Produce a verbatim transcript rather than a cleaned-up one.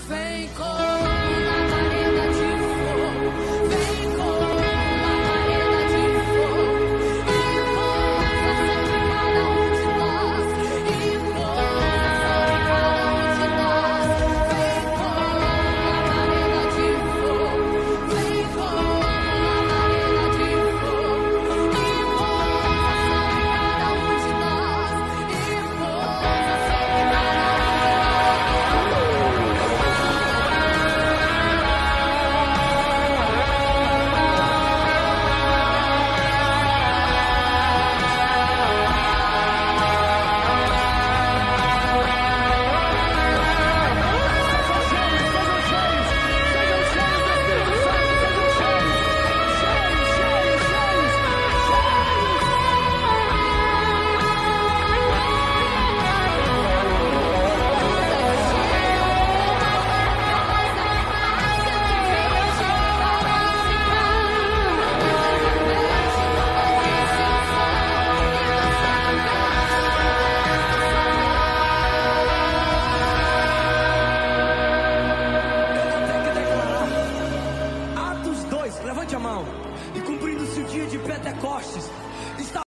Vem com uma vareda de fogo, vem com uma vareda de fogo, e pousa sobre cada um de nós, e pousa sobre cada um de nós. Vem com uma vareda de fogo, vem com uma vareda de fogo, e pousa sobre cada um de nós, e pousa sobre cada um de nós. Levante a mão. E cumprindo-se o dia de Pentecostes, está